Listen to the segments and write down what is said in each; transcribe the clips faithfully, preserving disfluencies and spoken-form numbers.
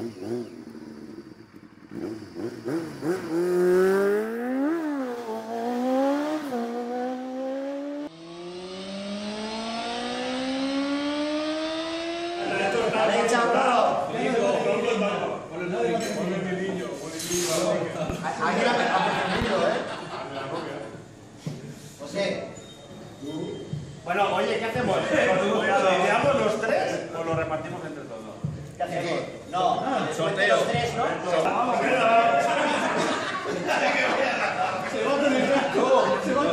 Bueno, oye, ¿qué hacemos? ¿Lo ideamos los tres o lo repartimos entre todos? ¿Qué hacemos? No, sorteo. Los tres, ¿no? Vamos, Se va a tener Se va a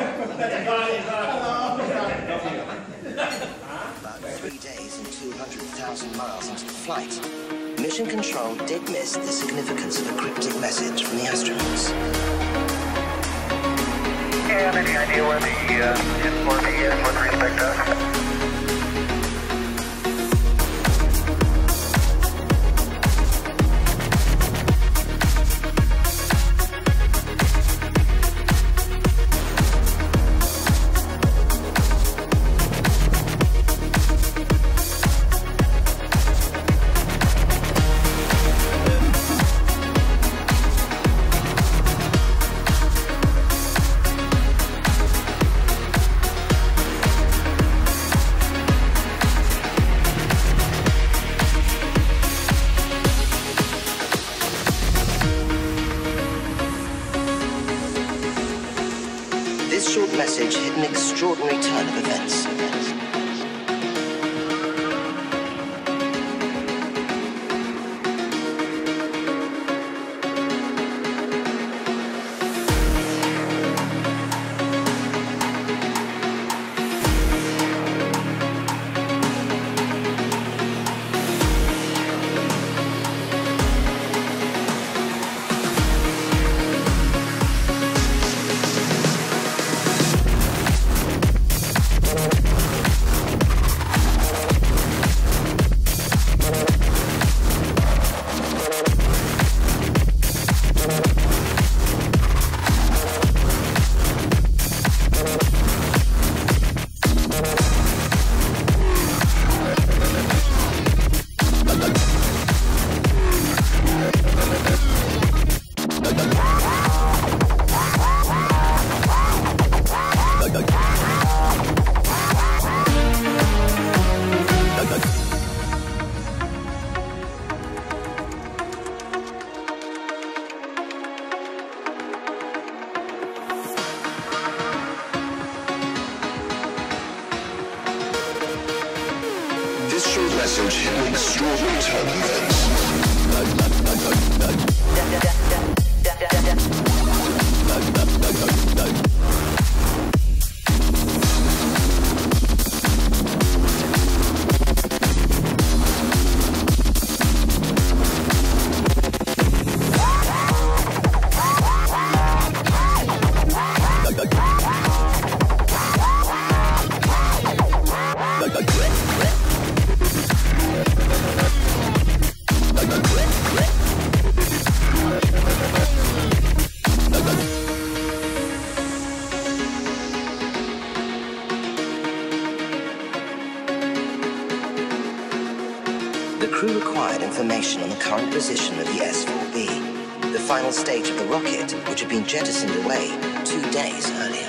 About three days and two hundred thousand miles into the flight, Mission Control did miss the significance of a cryptic message from the astronauts. Yeah, any idea where the uh, import is with respect to us? This short message hit an extraordinary turn of events. This short message hit an extraordinary turn of events. The crew required information on the current position of the S four B, the final stage of the rocket, which had been jettisoned away two days earlier.